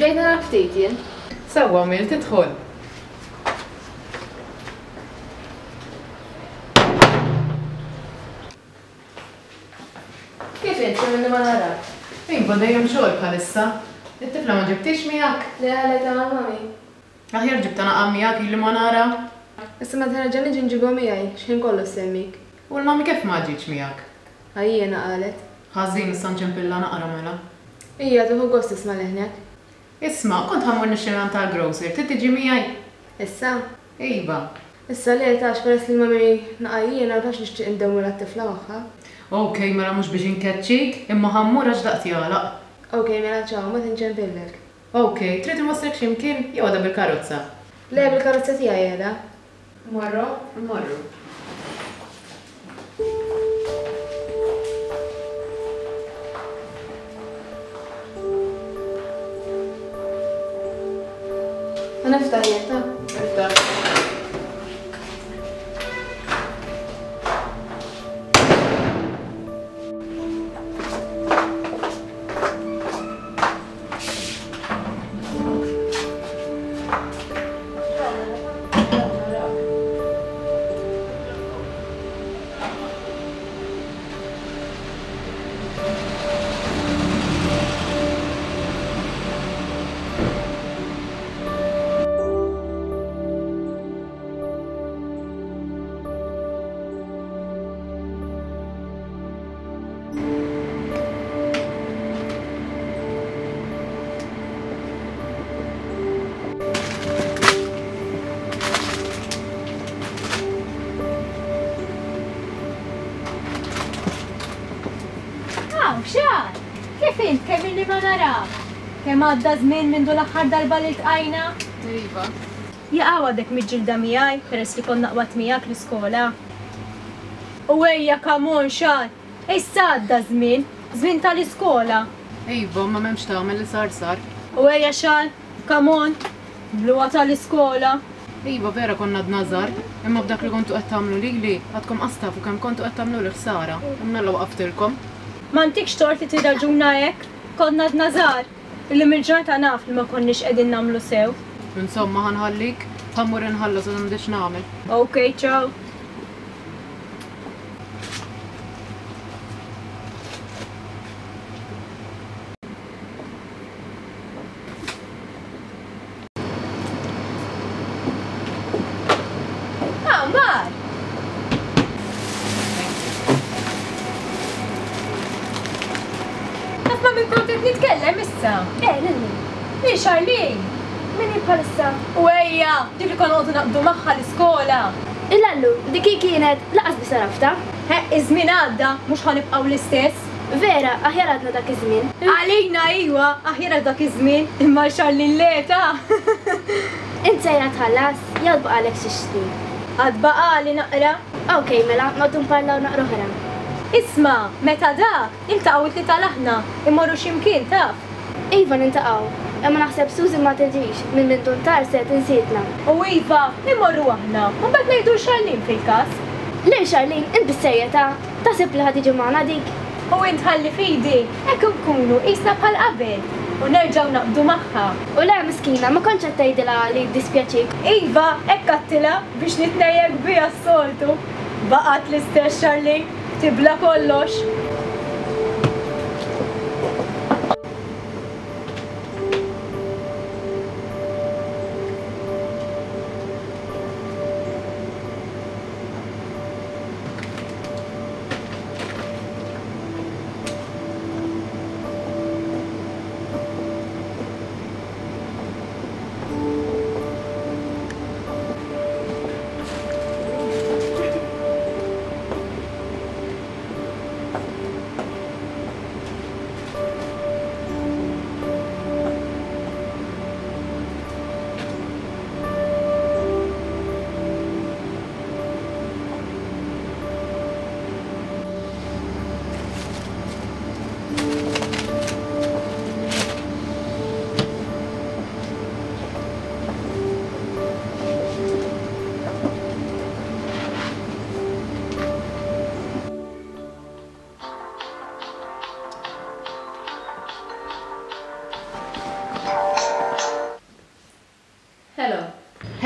Ġejt nara ftit jien. Sewwa mill tidħol. Kif int minni ma narak? Iva dejjem xogħol bħalissa. It-tifla ma ġibtix miegħek. Le għalet għal mami. Aħjar ġibta naqam miegħek illi ma nara. Issa ma tħarġa niġi nġibha miegħi x'ħin kollu semmik. U l-mami kif ma ġietx miegħek? Ħajjiena qalet. Ħażin issa nċempilla naqra mela. Ija tieħu gost isma' leħnek. Isma' kont ħammur nixxilhan tal-grocer, trid tiġi miegħi. Issa? Iva. Issa li għetax peress li mami naqajjiena għatax nixtieq indewmu t-tifla magħha. Okej, mela mhux biex inkeċċik, imma ħammur għax daqt jagħlaq. Okej, mela ċaw, ma tinċempillek. Okej, trid inwasslek x'imkien jew għadha bil-karozza. Le bil-karozza tiegħi jela. Morru? Morru. Niftaħ jenta. Niftaħ. Xar, kif int kemm illi ma narak? Kemm għadda żmien minn dul l-aħħar darba li ltqajna? Iva. Jaqgħu għadek miġġilda miegħi peress li konna qbad miegħek l-iskola. U ejja kamon xar, issa għadda żmien tal-iskola. Iva, ma m'hemmx tagħmel li sar. U ejja xar, kamon, bluwa tal-iskola. Iva, vera konna d-nazar, imma b'dak li kontu qed tagħmlu lili, għadkom qastafu kemm kontu qed tagħmlu li ħsara, imma nella waqaftilkom. M'għandikx tort li tirraġuna hekk, konna d-nazar, illi mill-ġurnata naf li ma konniex qegħdin nagħmlu sew. Insomma ħanħallik, ħammur inħallas u m'għandix nagħmel. Okej, ciao. Nitkellem issa. Lilli. Li Charlene? Minni bħalissa. U ejja, dik li konu għodu naqbdu magħha l-iskola. Il-lallu, diki kienet laqas bi sarafta. Iż-żmien għadda, mhux ħanibqgħu l-istess. Vera, aħjar għadna dak iż-żmien. Għalina iwa, aħjar dak iż-żmien, imma Charlene leta. Int sejra tħallas, jew tbaqalek xi xti. Għad baqali naqra. Okej, mela, noqdu nparlaw naqra oħra. Isma, meta dak, iltaqgħu li tal-aħna, immorru x'imkien taf. Iva nintaqgħu, imma naħseb Suzy ma tiġix minn bintun tar se tinsietna. U iva, immorru aħna, u mbagħad ngħidu Charlene fil-każ. Le Charlene, int bis-serjetà, taħseb li ħad tiġi magħna dik. U int ħalli fidi, hekk nkunu qisna bħal qabel u nerġgħu naqbdu magħha. U le miskina, ma kontx qed tgħidilha li jiddispjaċik. Iva, hekk għattila biex nitnejjek biha s-soltu. Baqgħet l-istess Charlene. Tibla kollox.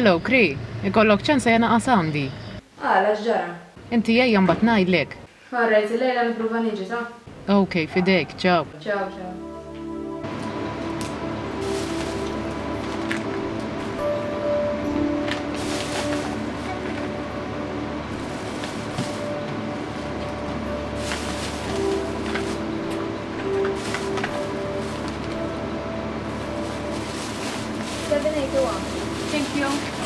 Hello, Kri. Ikollok ċansa jena qasam di. Għala, xġara. Inti jajja mbagħad ngħidlek. Ħarrejt, lejla nipruva niġi, ta? Okay, fidejk, ċaw. Ciao, ciao. Thank you.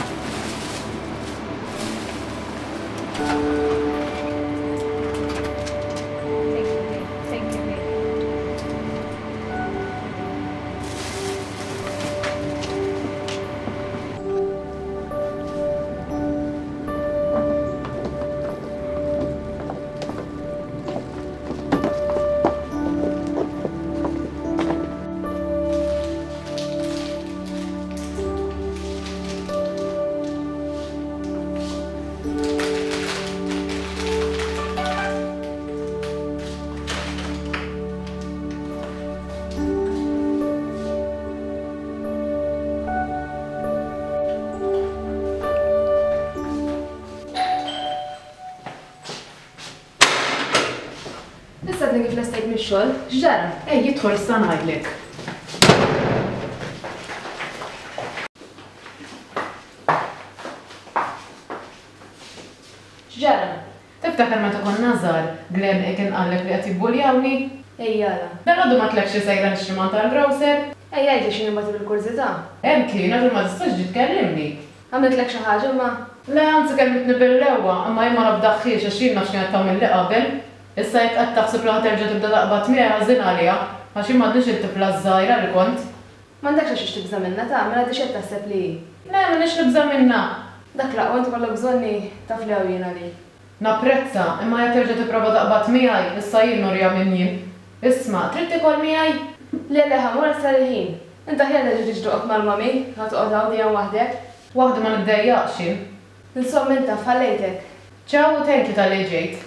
Thank you, babe. Issa t-nigi fl-estajt mix-xogħol, x'ġara? Ej, jidħol issa ngħidlek. X'ġara? Tiftakar meta konna żgħar, Glenn kien qallek li qed jibbuljawni? Ejjala. Dan għadu ma tlekx sejra nixtri tal-browser? Ejja, għajdi xini mbagħad bil-kurzità. Hemm kien għadu ma tistax ġi tkellimni. Għamlet xi ħaġa ma. Le, anzi kelmitni bil-lewwa, imma jien ma nafdaħħiex għax jien naf x'kien qed tagħmel li qabel. Issa jekk qed taħseb li ħaterġa' tibda taqbad miegħi ħażin għaliha, għax jien m'għandix il-tifla żgħira li kont. M'għandekx għax tibża minna ta' mela għadix qed taħseb li. Le, m'għandix nibża minnha. Dak laqgħu inti kollok bżonni taf li hawn jiena li. Napprezza, imma jekk terġa' tipprova taqbad miegħi, issa jien norja minn jien. Isma', trid tikol miegħi? Le ħamur sar il-ħin. Inta ħjena ġiġ ġduqok mal-mami, ħatoqgħod hawn dejjem waħdek. Waħda ma nibdejjaqx jien. Insomma inta fħallejtek. Ciao, thank you tal-li ġejt.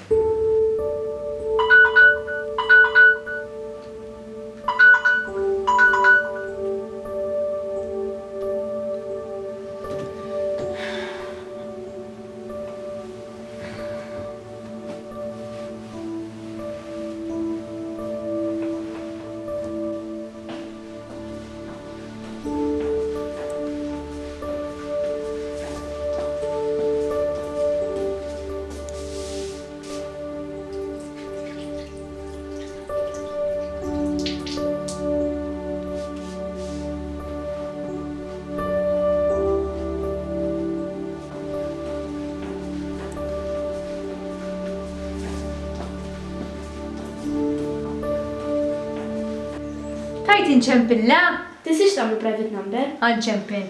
Tajt inċempilla? Tisix tagħmlu private number? Għanċempin.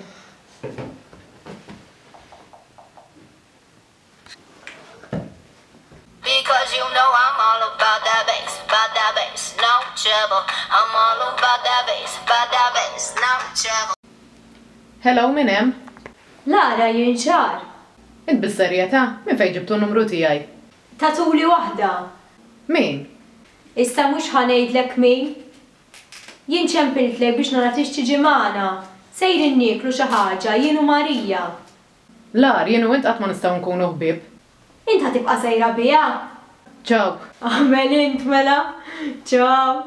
Because you know I'm all about that bass, no trouble. I'm all about that bass, no trouble. Hello, min hemm? Lara jinċar. Int bis-serjetà, min fejn ġibtu n-numru tiegħi? Tatuli waħda. Min? Issa mhux ħanejdlek min? Jien ċempiltlek biex nara tiġi magħna. Sejrin nieklu xi ħaġa, jien u Marija. Lar, jien u int qatt ma nistgħu nkunu ħbieb. Int ħatibqa' sejra biha? Ciao. Amen int mela. Ciao.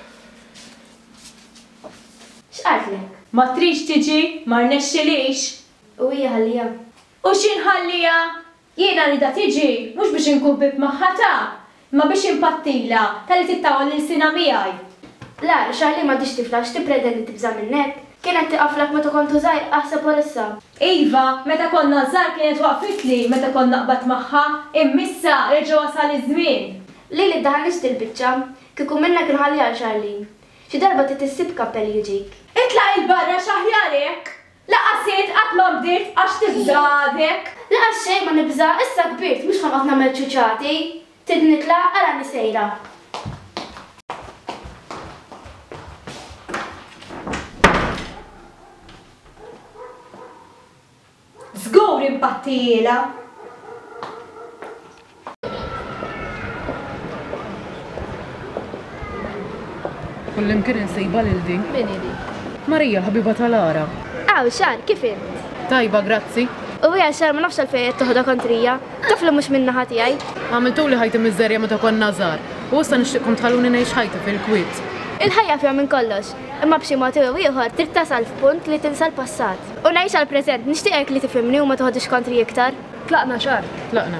X'qaltlek? Ma trix tiġi, ma rnexxilix. U hija ħallija. U x'inħallija? Jiena rida tiġi, mhux biex inkun bib magħha ta', ma biex impattila tal-li tittawal lil-sina miegħi. La, xaħli ma dix tifla, x'tippretendi tibża minnek? Kienet tiqaflak meta kontu żgħir aħseb issa. Iva, meta konna żgħar kienet waqfitli meta konna qbad magħha, immissa reġgħu wasal iż-żmien. Lili ddaħħalix til-biċċa, kieku minna kien ħalli għal Charlene. Xi darba titissib kappell jiġik. Itlaq il-barra xaħjarek! Laqasiet qatt ma bdirt għax tibżadek. Laqas xejn ma nibża, issa kbirt, mhux ħanqod nagħmel ċuċati. Tid nitlaq ara nisejra. Żgur impattila. Kullim kien insejba lil din. Min idi? Marija, ħabiba tal-Lara. Aw, xar, kif int? Tajba, grazzi. U hija xar ma nafx għalfejn toħda kontrija. Taflu mhux min-naħa tiegħi. Għamiltu li ħajti miżerja meta konna żgħar. U issa nixtieqkom tħalluni ngħix ħajta fil-kwiet. Il-ħajja fija minn kollox, imma b'xi mod ieħor trid tasal f'punt li tinsa l-passat. U ngħix għall-preżent nixtieqek li tifhimni u ma toħodix kontri iktar. Tlaqna xar. Tlaqna.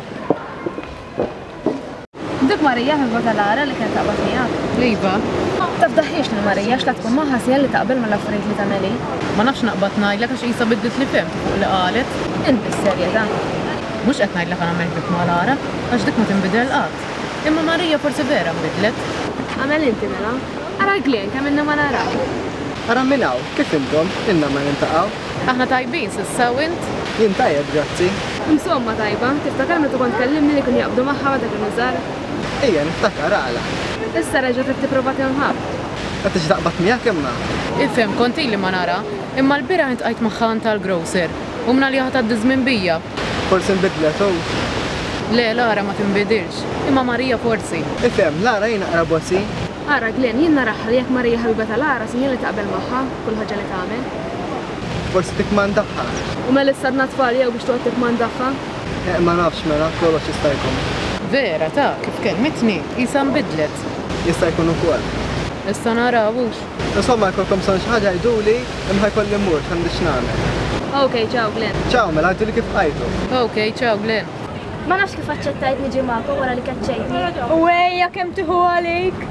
Dik Marija ħibba tal-ara li kien taqbad miegħek. Iva, Tafdaħiex li Marija x'la tkun magħha sija li taqbel mal-affarijiet li tagħmeli. ma nafx naqbad ngħidlek għax qisha bidlet li fehm fuq li qalet. Int bis-serjetà. Mhux qed ngħidlek għana meħbib ma' Lara, għax dik ma tinbidel qatt. Imma Marija forsi vera nbidlet. Għamel inti mela. Ara Glen kemm inna ma naraw. Ara minnaw, kif intom? Inna ma nintaqaw? Aħna tajbin s'issa u int. Jien tajjeb, grazzi. Insomma tajba, tiftakar meta kont kellimni li kien jaqbdu magħha meta kienu żgħar. Ejja, niftakar għala. Issa reġgħet qed tipprova tinħabb. Għatta xi taqbad miegħek imma. Ifhem konti li ma nara, imma l-bira intqajt magħha tal-grocer u mna li ħadd żmien bija. Forsi nbidlet u. Le, Lara ma tinbidilx, imma Marija forsi. Ifhem, Lara jien aqra bossi. Ara Glen, jien naraħ li jekk Marija ħabiba tal-ara sinjal li taqbel magħha kull ħaġa li tagħmel. Forsi tikmandaħħa. U mela issa tfal jew biex toqgħod tikmandaħħa. Ma nafx mela, kollox jista' jkun. Vera, ta' kif kelmitni, isa nbidlet. Jista' jkun ukoll. Issa narawux. Insomma, jkollkom son xi ħaġa jduli, imma jkolli mmur x'għandix nagħmel. Okej, ciao Glen. Ciao, mela għajduli kif qajtu. Okej, ciao Glen. Ma nafx kif aċċettajt niġi magħkom wara li kaċċejtni. U ejja kemm tieħu għalik.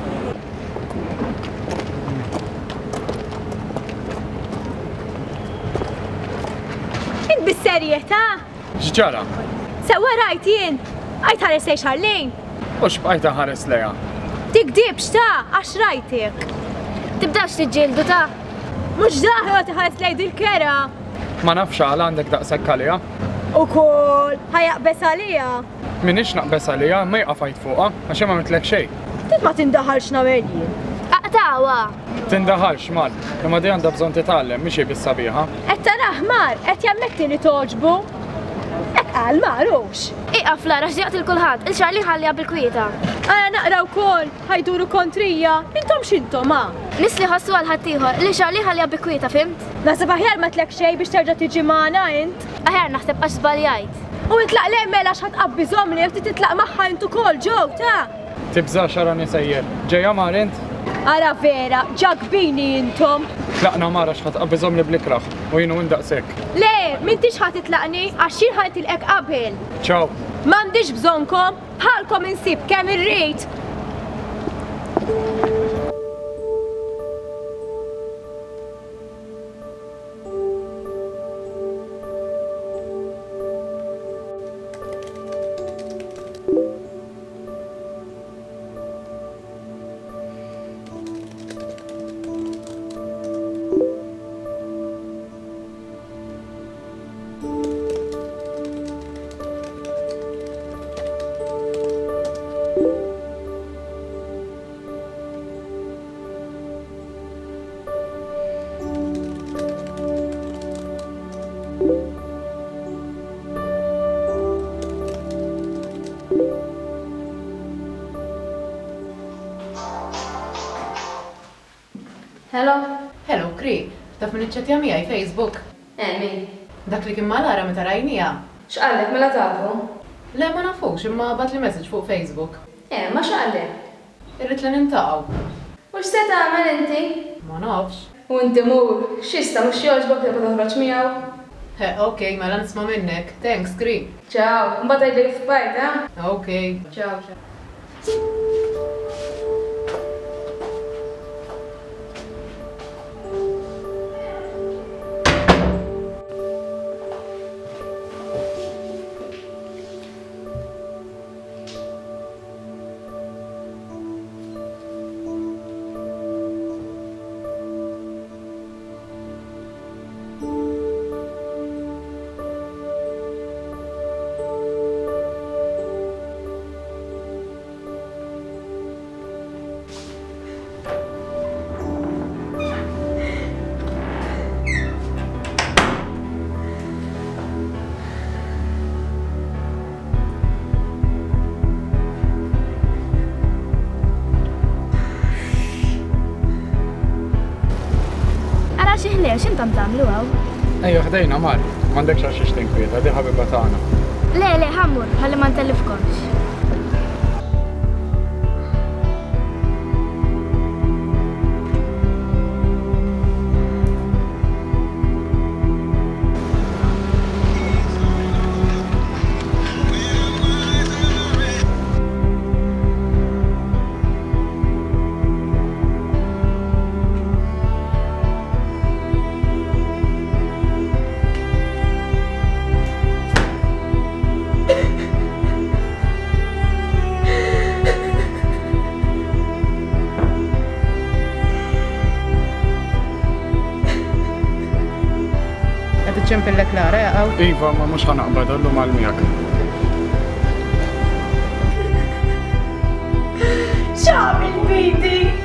Int bis-serjetà? X'ġara? Sewwa rajt jien. Għajt ħares lejn xarlejn. U x'bqajta ħares lejha? Tikdibx ta' għax rajtek. Tibdax tiġġieldu ta' Mhux daħlu tħares lejn dil-kera. Ma nafx għal għandek daqshekk għaliha. Ukoll ħajaqbes għalija. Minix naqbes għaliha ma jqafajt fuqha għax ma mitlek xejn. Tit ma tindaħalx nagħmel jien. aqtawa. Tindaħalx mal, imma di għandha bżonn titgħallem mhix bis-sabiħa. Qed taraħ mar, qed jammetti li toġbu. Hekk qal marux. Iqaf Lara x'jaqt il-kulħadd, il-xar li ħallija bil-kwieta. Għana naqra wkoll, ħajduru kontrija, intom x'intom ma? Nis li ħassu għal ħaddieħor, li xar li ħallija bil-kwieta, fimt? Nasib aħjar ma tlek xejn biex terġa' tiġi magħna int. Aħjar naħseb għax żbaljajt. U itlaq lemmel għax ħatqabbi żomni u titlaq magħha intu kol ġew ta'. Tibża xara nisejjer. Ġejja mar int? Ara vera, ġagbini intom. Tlaqna mara x'ħatqabbiżhom li blikraħ u jienu indaqsek. Le, m'intix ħadd titlaqni għax xi ħadd tilqek qabel. Ciao. M'għandix bżonkom, bħalkom insib kemm irrid. Hello? Hello, Kri. Taf minn iċċetja miegħi Facebook. Min? Dak li kien ma Lara meta rajnija. X'qallek mela tafu? Le ma nafux imma bat li message fuq Facebook. Ma x'qallek? Irrid li nintaqgħu. U x'se tagħmel inti? Ma nafx. U inti mur, x'ista mhux jogħġbok li toħroġ miegħu? Okej, mela nisma' minnek. Thanks, Kri. Ciao, mbagħad għajdlek f'bajt, ha? Okej. Ciao, ciao. Ara xi ħlex intom tagħmlu hawn. Ejja ħdejna mar. m'għandekx għax ix tinkwieta, di ħabiba tagħna. Le, ħammur, ħalli ma ntellifkomx. Ċempillek Lara jaqaw. Iva, ma mhux ħanaqbad ollu mal-miegħek. X'għamil bidi?